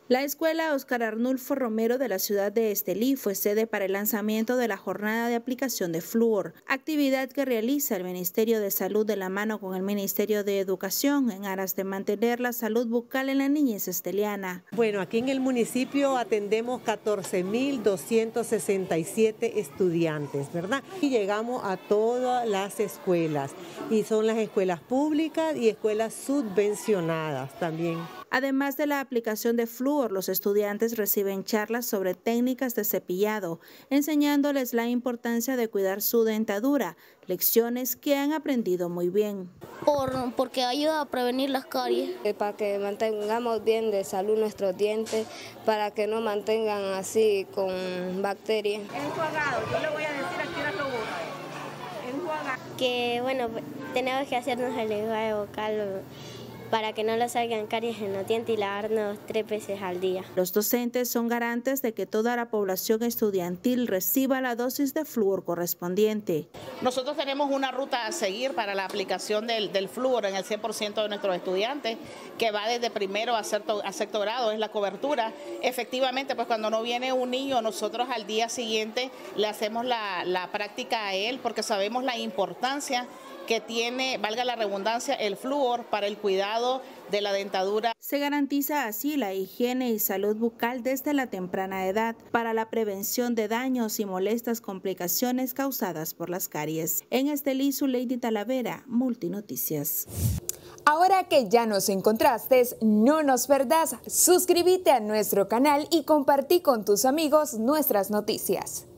La escuela Óscar Arnulfo Romero de la ciudad de Estelí fue sede para el lanzamiento de la jornada de aplicación de flúor, actividad que realiza el Ministerio de Salud de la mano con el Ministerio de Educación en aras de mantener la salud bucal en la niñez esteliana. Bueno, aquí en el municipio atendemos 14.267 estudiantes, ¿verdad? Y llegamos a todas las escuelas, y son las escuelas públicas y escuelas subvencionadas también. Además de la aplicación de flúor, los estudiantes reciben charlas sobre técnicas de cepillado, enseñándoles la importancia de cuidar su dentadura, lecciones que han aprendido muy bien. Porque ayuda a prevenir las caries. Para que mantengamos bien de salud nuestros dientes, para que no mantengan así con bacterias. Enjuagado, yo le voy a decir aquí la flúor. Enjuagado. Que bueno, tenemos que hacernos el enjuague vocal para que no le salgan caries en los dientes y lavarnos 3 veces al día. Los docentes son garantes de que toda la población estudiantil reciba la dosis de flúor correspondiente. Nosotros tenemos una ruta a seguir para la aplicación del flúor en el 100% de nuestros estudiantes, que va desde primero a sexto grado, es la cobertura. Efectivamente, pues cuando no viene un niño, nosotros al día siguiente le hacemos la práctica a él, porque sabemos la importancia que tiene, valga la redundancia, el flúor para el cuidado de la dentadura. Se garantiza así la higiene y salud bucal desde la temprana edad para la prevención de daños y molestas complicaciones causadas por las caries. En Estelí, Lady Talavera, Multinoticias. Ahora que ya nos encontraste, no nos perdas, suscríbete a nuestro canal y compartí con tus amigos nuestras noticias.